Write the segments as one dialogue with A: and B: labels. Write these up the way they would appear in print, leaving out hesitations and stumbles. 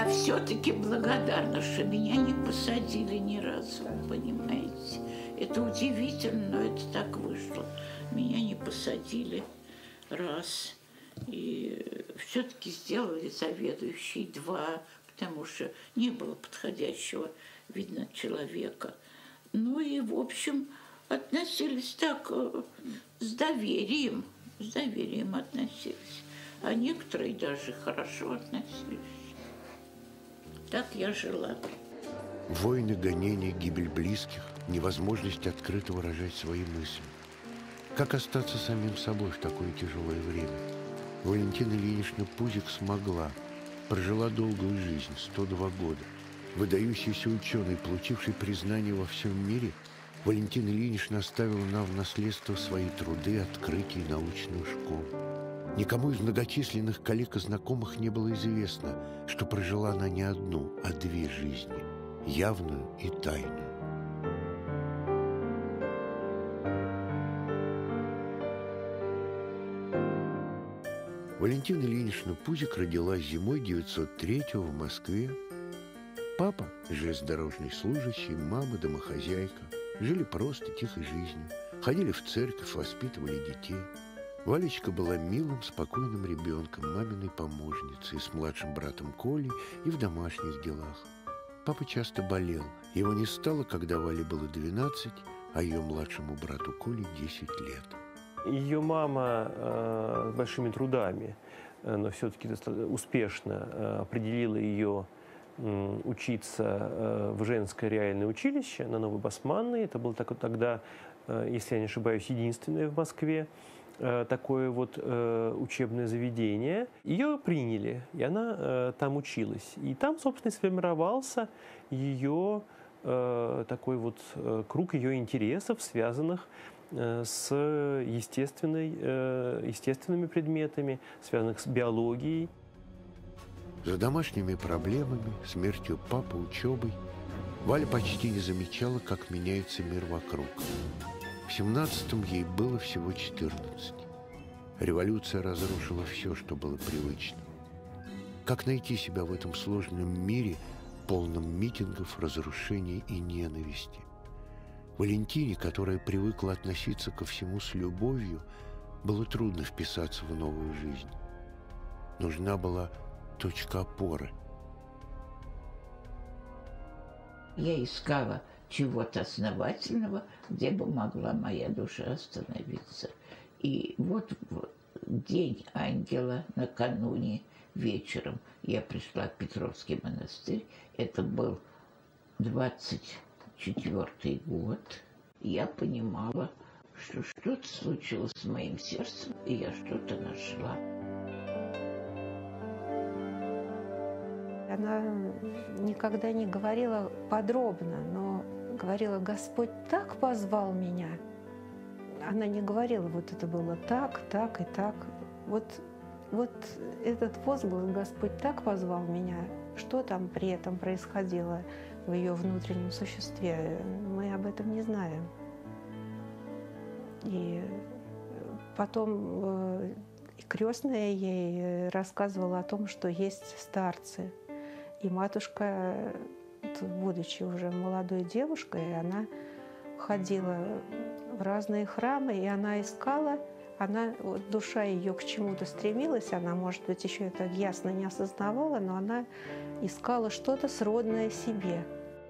A: я все-таки благодарна, что меня не посадили ни разу, понимаете. Это удивительно, но это так вышло. Меня не посадили раз. И все-таки сделали заведующий 2, потому что не было подходящего, видно, человека. Ну и, в общем, относились так с доверием относились. А некоторые даже хорошо относились. Так я жила.
B: Войны, гонения, гибель близких, невозможность открыто выражать свои мысли. Как остаться самим собой в такое тяжелое время? Валентина Ильинична Пузик смогла. Прожила долгую жизнь, 102 года. Выдающийся ученый, получивший признание во всем мире, Валентина Ильинична оставила нам в наследство свои труды, открытия и научную школу. Никому из многочисленных коллег и знакомых не было известно, что прожила она не одну, а 2 жизни – явную и тайную. Валентина Ильинична Пузик родилась зимой 903-го в Москве. Папа – железнодорожный служащий, мама – домохозяйка. Жили просто, тихой жизнью. Ходили в церковь, воспитывали детей. Валечка была милым, спокойным ребенком, маминой помощницей, с младшим братом Колей и в домашних делах. Папа часто болел. Его не стало, когда Вале было 12, а ее младшему брату Коле 10 лет.
C: Ее мама большими трудами, но все-таки успешно определила ее учиться в женское реальное училище на Новой Басманной. Это было тогда, если я не ошибаюсь, единственное в Москве такое вот учебное заведение. Ее приняли, и она там училась. И там, собственно, сформировался ее такой вот круг ее интересов, связанных с естественными предметами, связанных с биологией.
B: За домашними проблемами, смертью папы, учебой Валя почти не замечала, как меняется мир вокруг. В 17-м ей было всего 14. Революция разрушила все, что было привычным. Как найти себя в этом сложном мире, полном митингов, разрушений и ненависти? Валентине, которая привыкла относиться ко всему с любовью, было трудно вписаться в новую жизнь. Нужна была точка опоры.
A: Я искала чего-то основательного, где бы могла моя душа остановиться. И вот в день ангела, накануне вечером, я пришла в Петровский монастырь. Это был 24-й год. Я понимала, что что-то случилось с моим сердцем, и я что-то нашла.
D: Она никогда не говорила подробно, но говорила: «Господь так позвал меня». Она не говорила: вот это было так, так и так. Вот этот возглас «Господь так позвал меня», что там при этом происходило в ее внутреннем существе, мы об этом не знаем. И потом крестная ей рассказывала о том, что есть старцы. И матушка, будучи уже молодой девушкой, она ходила в разные храмы, и она искала, душа ее к чему-то стремилась, она, может быть, еще это ясно не осознавала, но она искала что-то сродное себе.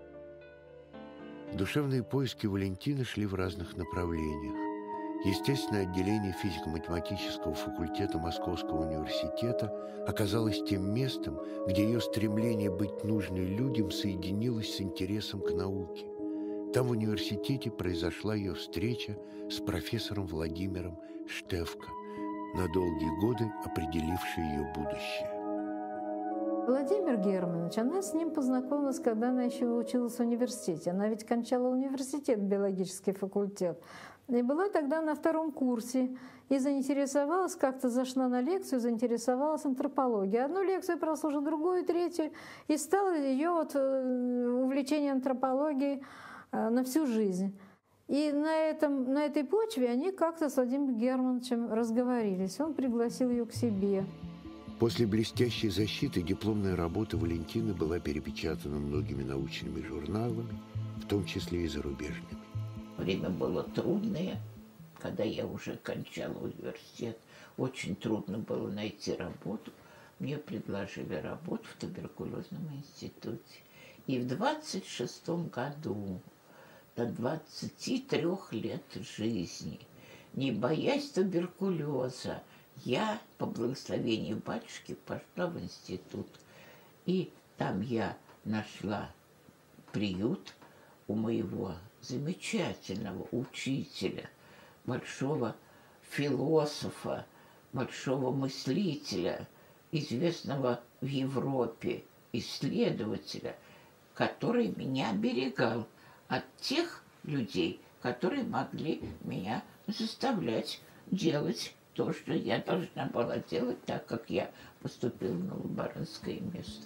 B: Душевные поиски Валентины шли в разных направлениях. Естественное отделение физико-математического факультета Московского университета оказалось тем местом, где ее стремление быть нужной людям соединилось с интересом к науке. Там в университете произошла ее встреча с профессором Владимиром Штефко, на долгие годы определившей ее будущее.
E: Владимир Германович, она с ним познакомилась, когда она еще училась в университете. Она ведь кончала университет, биологический факультет. И была тогда на 2-м курсе. И заинтересовалась, как-то зашла на лекцию, заинтересовалась антропологией. Одну лекцию прослушала, другую, третью. И стало ее увлечение антропологией на всю жизнь. И на этой почве они как-то с Владимиром Германовичем разговорились. Он пригласил ее к себе.
B: После блестящей защиты дипломная работа Валентины была перепечатана многими научными журналами, в том числе и зарубежными.
A: Время было трудное, когда я уже кончала университет. Очень трудно было найти работу. Мне предложили работу в туберкулезном институте. И в 26-м году, до 23 лет жизни, не боясь туберкулеза, я по благословению батюшки пошла в институт. И там я нашла приют у моего замечательного учителя, большого философа, большого мыслителя, известного в Европе исследователя, который меня оберегал от тех людей, которые могли меня заставлять делать то, что я должна была делать, так как я поступила на лаборантское место.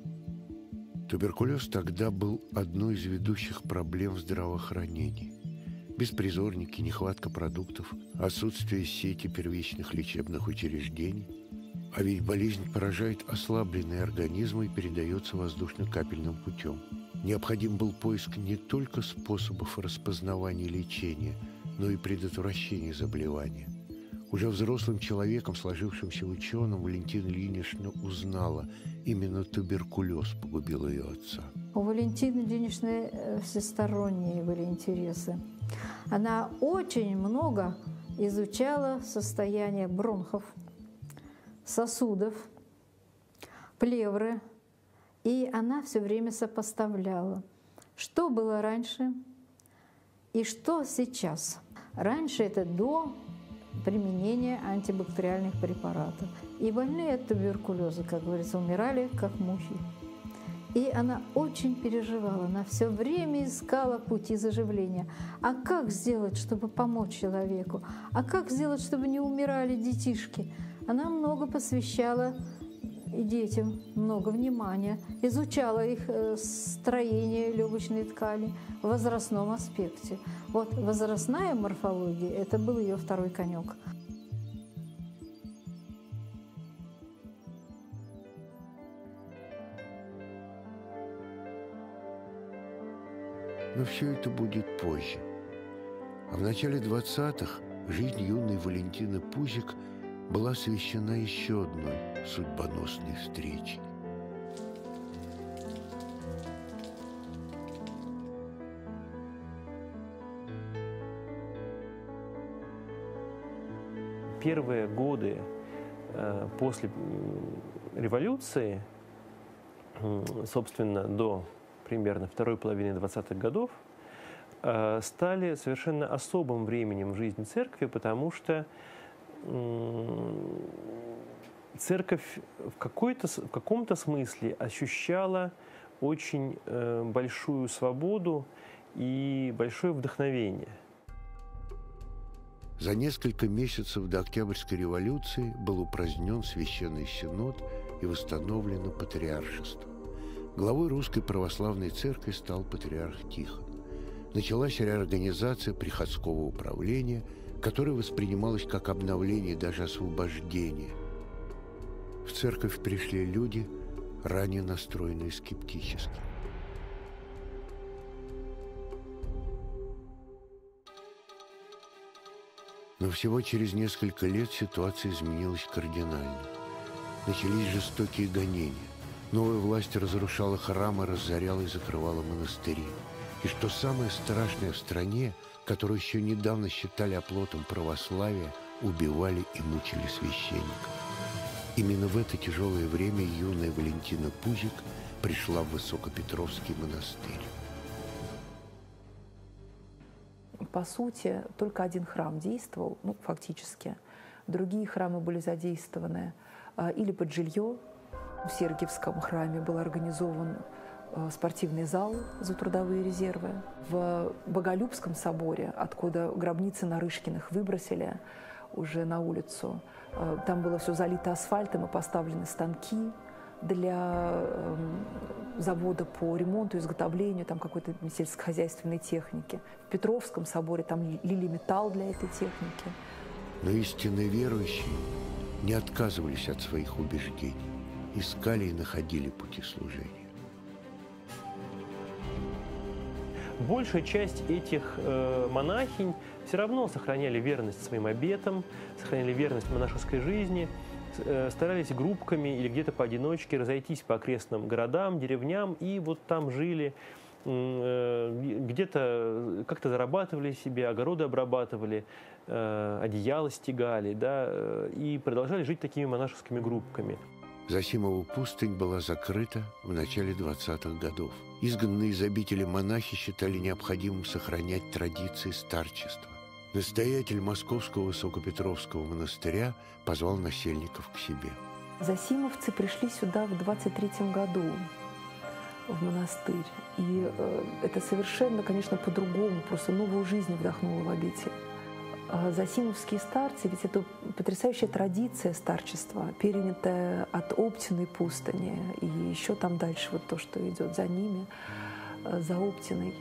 B: Туберкулез тогда был одной из ведущих проблем в здравоохранении. Беспризорники, нехватка продуктов, отсутствие сети первичных лечебных учреждений. А ведь болезнь поражает ослабленный организм и передается воздушно-капельным путем. Необходим был поиск не только способов распознавания и лечения, но и предотвращения заболевания. Уже взрослым человеком, сложившимся ученым, Валентина Ильинична узнала, именно туберкулез погубил ее отца.
E: У Валентины Ильиничны всесторонние были интересы. Она очень много изучала состояние бронхов, сосудов, плевры, и она все время сопоставляла, что было раньше и что сейчас. Раньше это до применения антибактериальных препаратов. И больные от туберкулеза, как говорится, умирали как мухи. И она очень переживала, она все время искала пути заживления. А как сделать, чтобы помочь человеку? А как сделать, чтобы не умирали детишки? Она много посвящала и детям, много внимания, изучала их строение легочной ткани в возрастном аспекте. Вот возрастная морфология – это был ее второй конек.
B: Но все это будет позже. А в начале 20-х жизнь юной Валентины Пузик была освещена еще одной судьбоносной встречей.
C: Первые годы после революции, собственно, до примерно второй половины 20-х годов, стали совершенно особым временем в жизни церкви, потому что церковь в каком-то смысле ощущала очень большую свободу и большое вдохновение.
B: За несколько месяцев до Октябрьской революции был упразднен Священный Синод и восстановлено патриаршество. Главой Русской Православной Церкви стал патриарх Тихон. Началась реорганизация приходского управления, которое воспринималось как обновление и даже освобождение. В церковь пришли люди, ранее настроенные скептически. Но всего через несколько лет ситуация изменилась кардинально. Начались жестокие гонения. Новая власть разрушала храмы, разоряла и закрывала монастыри. И что самое страшное в стране, которую еще недавно считали оплотом православия, убивали и мучили священников. Именно в это тяжелое время юная Валентина Пузик пришла в Высокопетровский монастырь.
F: По сути, только один храм действовал, фактически. Другие храмы были задействованы или под жилье. В Сергиевском храме был организован спортивный зал за трудовые резервы. В Боголюбском соборе, откуда гробницы Нарышкиных выбросили уже на улицу, там было все залито асфальтом и поставлены станки для завода по ремонту, изготовлению там какой-то сельскохозяйственной техники. В Петровском соборе там лили металл для этой техники.
B: Но истинно верующие не отказывались от своих убеждений, искали и находили пути служения.
C: Большая часть этих монахинь все равно сохраняли верность своим обетам, сохраняли верность монашеской жизни, старались группками или где-то поодиночке разойтись по окрестным городам, деревням, и вот там жили, где-то как-то зарабатывали себе, огороды обрабатывали, одеяло стегали, да, и продолжали жить такими монашескими группками.
B: Зосимова пустынь была закрыта в начале 20-х годов. Изгнанные из обители монахи считали необходимым сохранять традиции старчества. Настоятель Московского Высокопетровского монастыря позвал насельников к себе.
F: Зосимовцы пришли сюда в 23-м году, в монастырь. И это совершенно, конечно, по-другому, просто новую жизнь вдохнуло в обитель. Зосимовские старцы, ведь это потрясающая традиция старчества, перенятая от Оптиной пустыни, и еще там дальше вот то, что идет за ними, за Оптиной.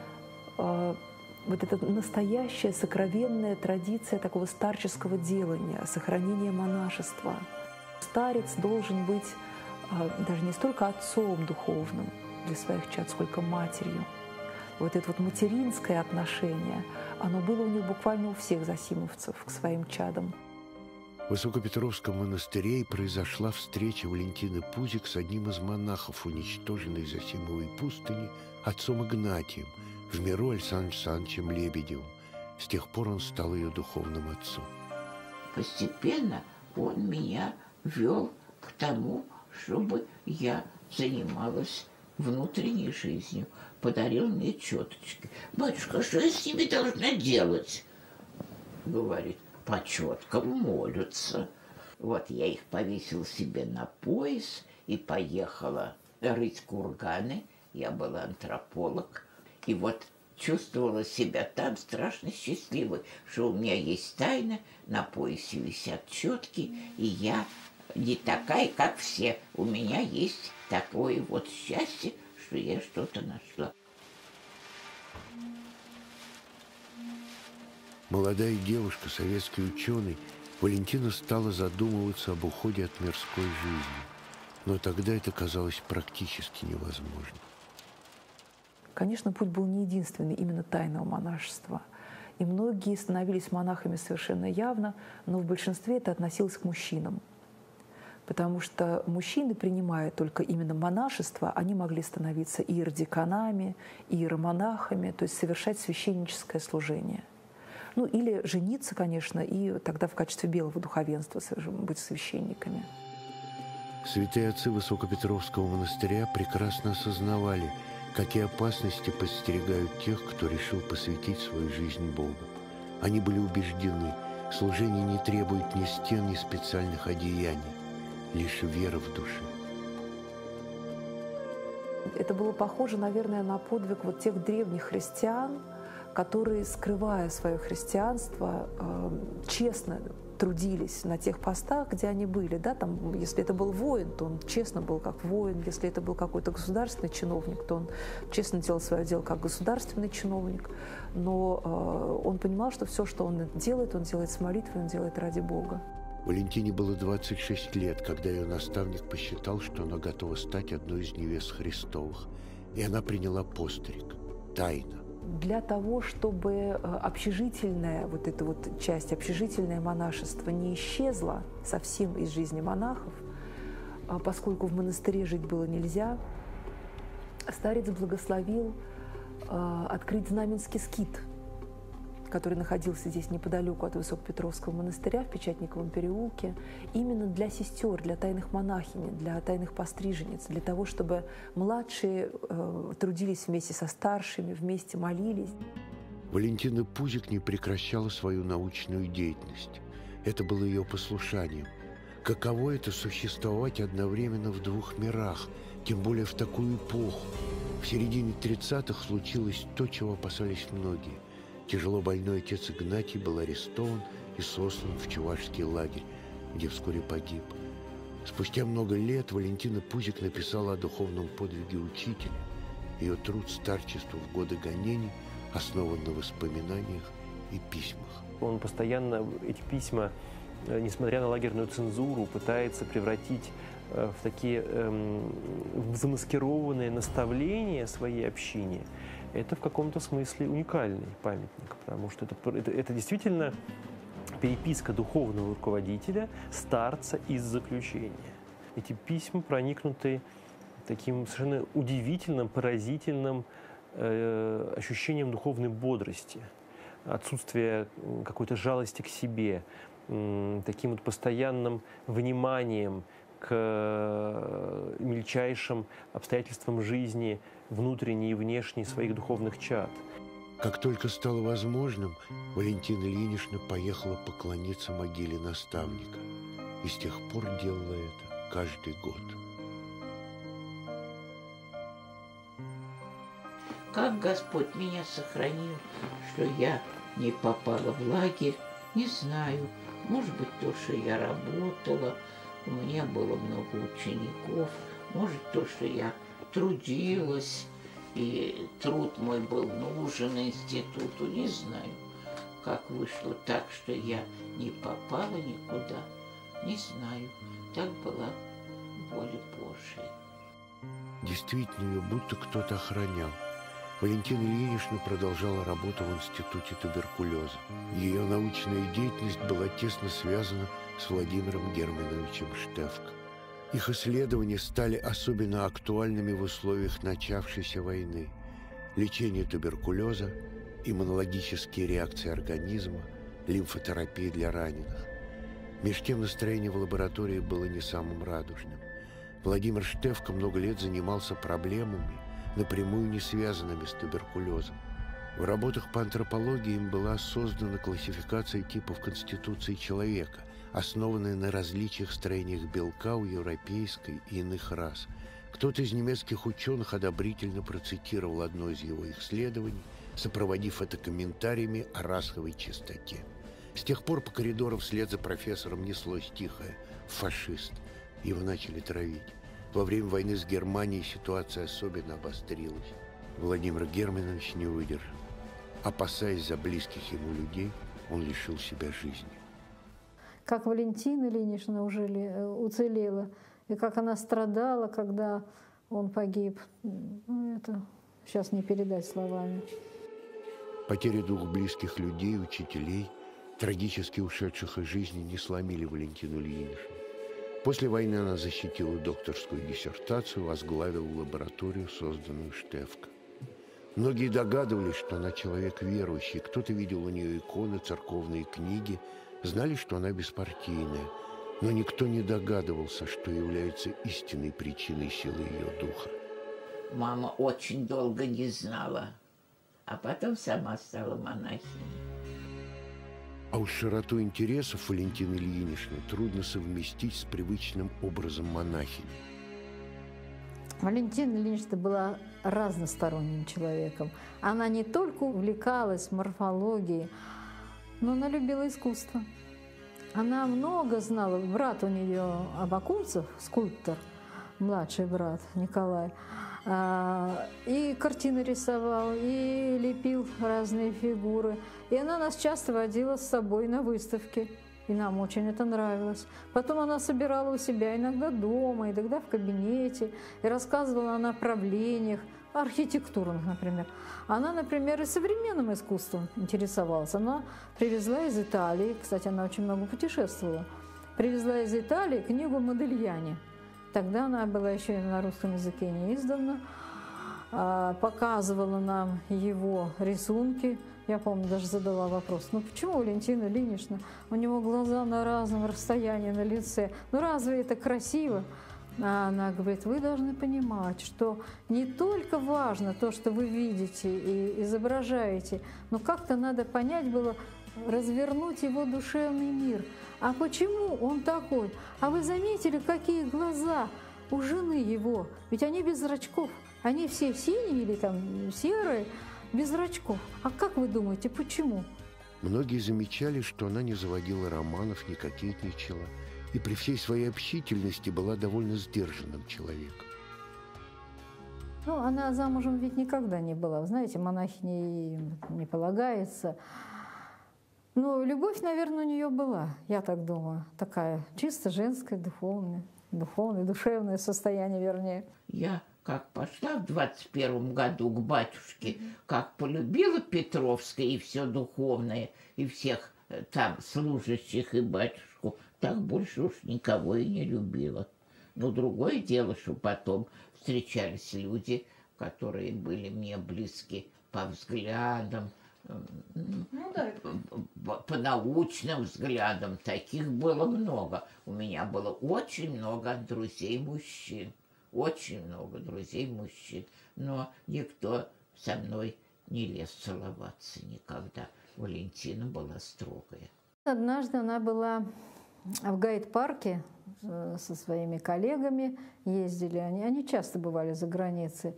F: Вот это настоящая сокровенная традиция такого старческого делания, сохранения монашества. Старец должен быть даже не столько отцом духовным для своих чад, сколько матерью. Вот это вот материнское отношение, оно было у них буквально у всех зосимовцев к своим чадам.
B: В Высокопетровском монастыре и произошла встреча Валентины Пузик с одним из монахов, уничтоженной Зосимовой пустыни, отцом Игнатием, в миру Александром Александровичем Лебедевым. С тех пор он стал ее духовным отцом.
A: Постепенно он меня вел к тому, чтобы я занималась внутренней жизнью. Подарил мне четочки. «Батюшка, что я с ними должна делать?» Говорит, по четкам молятся. Вот я их повесила себе на пояс и поехала рыть курганы. Я была антрополог. И вот чувствовала себя там страшно счастливой, что у меня есть тайна, на поясе висят четки, и я не такая, как все. У меня есть такое вот счастье, что я что-то нашла.
B: Молодая девушка, советский ученый, Валентина стала задумываться об уходе от мирской жизни. Но тогда это казалось практически невозможным.
F: Конечно, путь был не единственный именно тайного монашества. И многие становились монахами совершенно явно, но в большинстве это относилось к мужчинам. Потому что мужчины, принимая только именно монашество, они могли становиться иеродиаконами, иеромонахами, то есть совершать священническое служение. Ну или жениться, конечно, и тогда в качестве белого духовенства быть священниками.
B: Святые отцы Высокопетровского монастыря прекрасно осознавали, какие опасности подстерегают тех, кто решил посвятить свою жизнь Богу. Они были убеждены, служение не требует ни стен, ни специальных одеяний, лишь вера в душе.
F: Это было похоже, наверное, на подвиг вот тех древних христиан, которые, скрывая свое христианство, честно трудились на тех постах, где они были. Да? Там, если это был воин, то он честно был как воин. Если это был какой-то государственный чиновник, то он честно делал свое дело как государственный чиновник. Но он понимал, что все, что он делает с молитвой, он делает ради Бога.
B: Валентине было 26 лет, когда ее наставник посчитал, что она готова стать одной из невест Христовых. И она приняла постриг. Тайно.
F: Для того, чтобы общежительная вот эта вот часть, общежительное монашество не исчезло совсем из жизни монахов, поскольку в монастыре жить было нельзя, старец благословил открыть знаменский скит, который находился здесь неподалеку от Высокопетровского монастыря в Печатниковом переулке, именно для сестер, для тайных монахинь, для тайных постриженниц, для того, чтобы младшие трудились вместе со старшими, вместе молились.
B: Валентина Пузик не прекращала свою научную деятельность. Это было ее послушанием. Каково это существовать одновременно в двух мирах, тем более в такую эпоху? В середине 30-х случилось то, чего опасались многие. Тяжело больной отец Игнатий был арестован и сослан в чувашский лагерь, где вскоре погиб. Спустя много лет Валентина Пузик написала о духовном подвиге учителя. Ее труд «Старчество в годы гонений» основан на воспоминаниях и письмах.
C: Он постоянно эти письма несмотря на лагерную цензуру, пытается превратить в такие замаскированные наставления своей общине, это в каком-то смысле уникальный памятник, потому что это действительно переписка духовного руководителя, старца из заключения. Эти письма проникнуты таким совершенно удивительным, поразительным ощущением духовной бодрости, отсутствия какой-то жалости к себе, таким вот постоянным вниманием к мельчайшим обстоятельствам жизни, внутренней и внешней своих духовных чад.
B: Как только стало возможным, Валентина Ильинична поехала поклониться могиле наставника. И с тех пор делала это каждый год.
A: Как Господь меня сохранил, что я не попала в лагерь, не знаю. Может быть, то, что я работала, у меня было много учеников, может, то, что я трудилась, и труд мой был нужен институту, не знаю, как вышло так, что я не попала никуда, не знаю. Так была воля Божия.
B: Действительно, ее будто кто-то охранял. Валентина Ильинична продолжала работу в Институте туберкулеза. Ее научная деятельность была тесно связана с Владимиром Германовичем Штефко. Их исследования стали особенно актуальными в условиях начавшейся войны. Лечение туберкулеза, иммунологические реакции организма, лимфотерапия для раненых. Меж тем настроение в лаборатории было не самым радужным. Владимир Штефко много лет занимался проблемами, напрямую не связанными с туберкулезом. В работах по антропологии им была создана классификация типов конституции человека, основанная на различиях строениях белка у европейской и иных рас. Кто-то из немецких ученых одобрительно процитировал одно из его исследований, сопроводив это комментариями о расовой чистоте. С тех пор по коридорам вслед за профессором неслось тихое «фашист». Его начали травить. Во время войны с Германией ситуация особенно обострилась. Владимир Германович не выдержал. Опасаясь за близких ему людей, он лишил себя жизни.
E: Как Валентина Ильинична уцелела, и как она страдала, когда он погиб, это сейчас не передать словами.
B: Потеря двух близких людей, учителей, трагически ушедших из жизни, не сломили Валентину Ильиничну. После войны она защитила докторскую диссертацию, возглавила лабораторию, созданную Штефко. Многие догадывались, что она человек верующий. Кто-то видел у нее иконы, церковные книги, знали, что она беспартийная. Но никто не догадывался, что является истинной причиной силы ее духа.
A: Мама очень долго не знала, а потом сама стала монахиней.
B: А уж широту интересов Валентины Ильиничны трудно совместить с привычным образом монахини.
E: Валентина Ильинична была разносторонним человеком. Она не только увлекалась морфологией, но она любила искусство. Она много знала. Брат у нее Абакумцев, скульптор, младший брат Николай, и картины рисовал, и лепил разные фигуры. И она нас часто водила с собой на выставки. И нам очень это нравилось. Потом она собирала у себя иногда дома, иногда в кабинете, и рассказывала о направлениях, архитектурных, например. Она, например, и современным искусством интересовалась. Она привезла из Италии, кстати, она очень много путешествовала, привезла из Италии книгу Модельяне. Тогда она была еще и на русском языке не издана, показывала нам его рисунки. Я помню, даже задала вопрос, ну почему Валентина Ильинична, у него глаза на разном расстоянии на лице, ну разве это красиво? А она говорит, вы должны понимать, что не только важно то, что вы видите и изображаете, но как-то надо понять было, развернуть его душевный мир. А почему он такой? А вы заметили, какие глаза у жены его? Ведь они без зрачков, они все синие или там серые, без зрачков. А как вы думаете, почему?
B: Многие замечали, что она не заводила романов, не кокетничала, и при всей своей общительности была довольно сдержанным человеком.
E: Ну, она замужем ведь никогда не была. Знаете, монахиней не полагается. Ну, любовь, наверное, у нее была, я так думаю, такая чисто женская, духовное, душевное состояние, вернее.
A: Я как пошла в 21 году к батюшке, как полюбила Петровское и все духовное, и всех там служащих, и батюшку, так больше уж никого и не любила. Но другое дело, что потом встречались люди, которые были мне близки по взглядам, по научным взглядам. Таких было много. У меня было очень много друзей-мужчин. Очень много друзей-мужчин. Но никто со мной не лез целоваться никогда. Валентина была строгая.
E: Однажды она была в гайд-парке со своими коллегами, ездили они часто бывали за границей,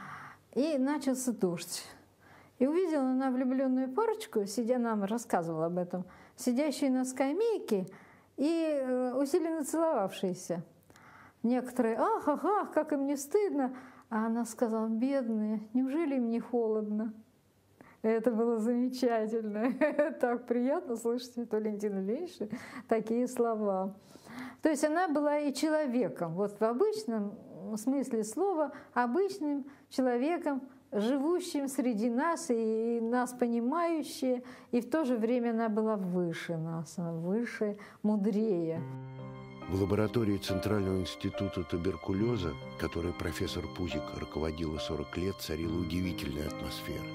E: и начался дождь. И увидела она влюбленную парочку, сидя, нам рассказывала об этом, сидящие на скамейке и усиленно целовавшиеся. Некоторые: ах, ах, ах, как им не стыдно. А она сказала: бедные, неужели им не холодно? Это было замечательно. Так приятно слышать от Валентины Ильиничны такие слова. То есть она была и человеком, вот в обычном смысле слова, обычным человеком, живущим среди нас и нас понимающая, и в то же время она была выше нас, она выше, мудрее.
B: В лаборатории Центрального института туберкулеза, которой профессор Пузик руководила 40 лет, царила удивительная атмосфера.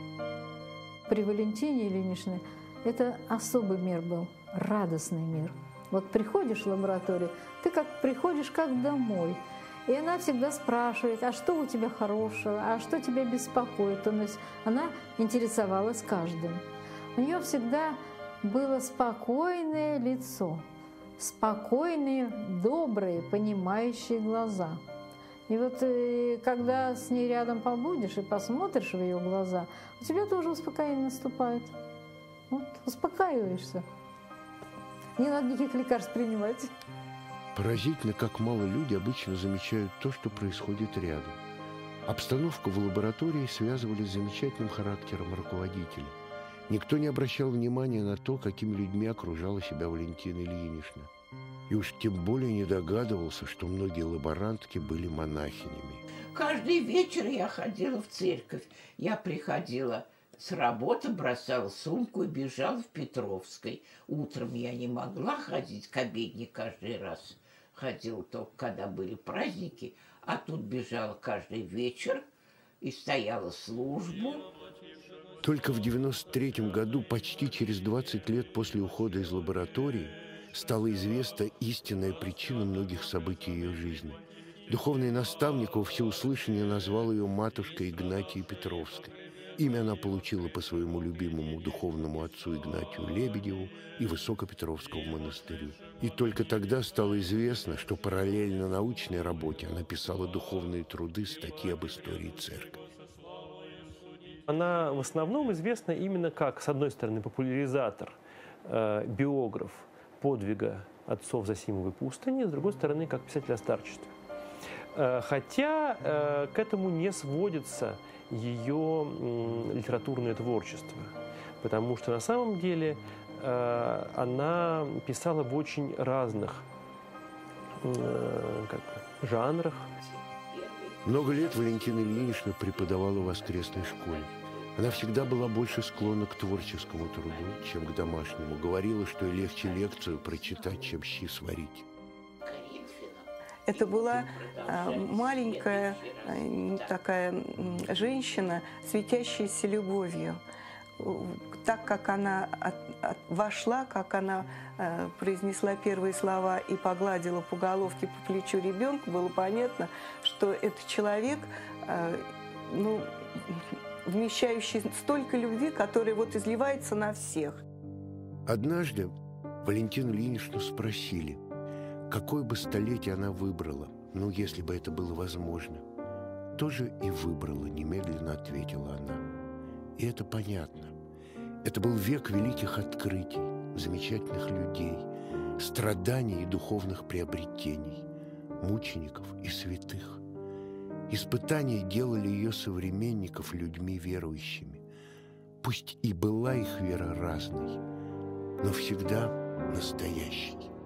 E: При Валентине Ильиничне это особый мир был, радостный мир. Вот приходишь в лабораторию, ты как приходишь как домой. И она всегда спрашивает: а что у тебя хорошего, а что тебя беспокоит? То есть она интересовалась каждым. У нее всегда было спокойное лицо, спокойные, добрые, понимающие глаза. И вот когда с ней рядом побудешь и посмотришь в ее глаза, у тебя тоже успокоение наступает. Вот, успокаиваешься. Не надо никаких лекарств принимать.
B: Поразительно, как мало люди обычно замечают то, что происходит рядом. Обстановку в лаборатории связывали с замечательным характером руководителя. Никто не обращал внимания на то, какими людьми окружала себя Валентина Ильинична. И уж тем более не догадывался, что многие лаборантки были монахинями.
A: Каждый вечер я ходила в церковь. Я приходила с работы, бросала сумку и бежала в Петровской. Утром я не могла ходить к обедне каждый раз. Ходила только, когда были праздники. А тут бежала каждый вечер и стояла службу.
B: Только в 93-м году, почти через 20 лет после ухода из лаборатории, стала известна истинная причина многих событий ее жизни. Духовный наставник во всеуслышание назвал ее матушкой Игнатией Петровской. Имя она получила по своему любимому духовному отцу Игнатию Лебедеву и Высокопетровскому монастырю. И только тогда стало известно, что параллельно научной работе она писала духовные труды, статьи об истории церкви.
C: Она в основном известна именно как, с одной стороны, популяризатор, биограф подвига отцов Зосимовой пустыни, с другой стороны, как писатель о старчестве. Хотя к этому не сводится ее литературное творчество, потому что на самом деле она писала в очень разных жанрах.
B: Много лет Валентина Ильинична преподавала в воскресной школе. Она всегда была больше склонна к творческому труду, чем к домашнему. Говорила, что ей легче лекцию прочитать, чем щи сварить.
G: Это была маленькая такая женщина, светящаяся любовью. Так как она вошла, как она произнесла первые слова и погладила по головке, по плечу ребенка, было понятно, что это человек, вмещающий столько любви, которая вот изливается на всех.
B: Однажды Валентину Ильиничну спросили, какое бы столетие она выбрала, если бы это было возможно. Тоже и выбрала, немедленно ответила она. И это понятно. Это был век великих открытий, замечательных людей, страданий и духовных приобретений, мучеников и святых. Испытания делали ее современников людьми верующими. Пусть и была их вера разной, но всегда настоящий.